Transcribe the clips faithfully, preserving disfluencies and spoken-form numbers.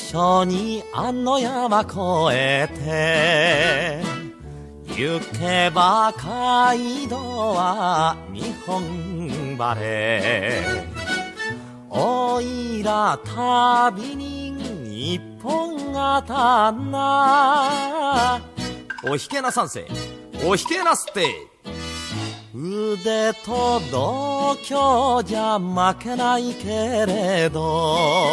緒にあの山越えて行けば街道は日本晴れ。おいら旅人一本刀。おひけな三世、おひけなすって腕と度胸じゃ負けないけれど、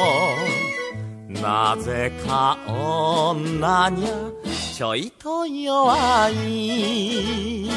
なぜか女にゃちょいと弱い。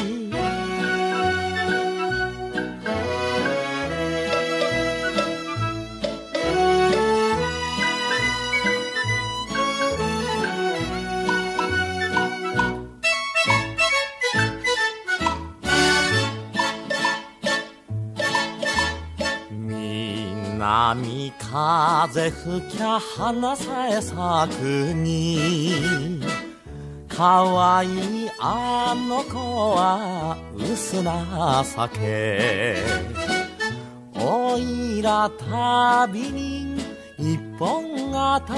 南風吹きゃ花さえ咲くに、かわいいあの子は薄情け。おいら旅人一本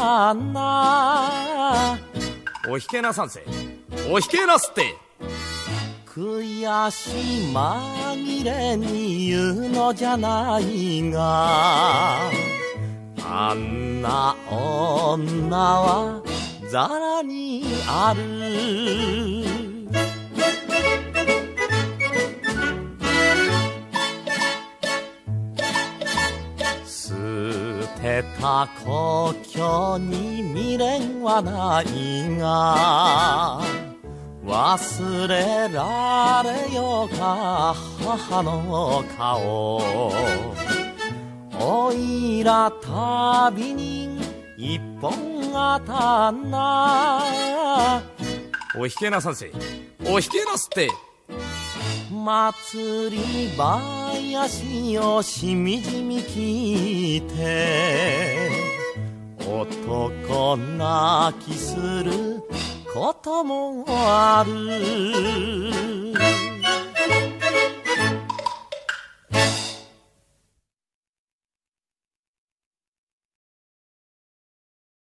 刀。おひけな三世、おひけなすって悔し紛れに言うのじゃないが、あんな女はざらにある。捨てた故郷に未練はないが、忘れられようか母の顔。おいら旅人一本刀。おひけな三世、おひけなすって祭り林をしみじみ聞いて、男泣きすることもある。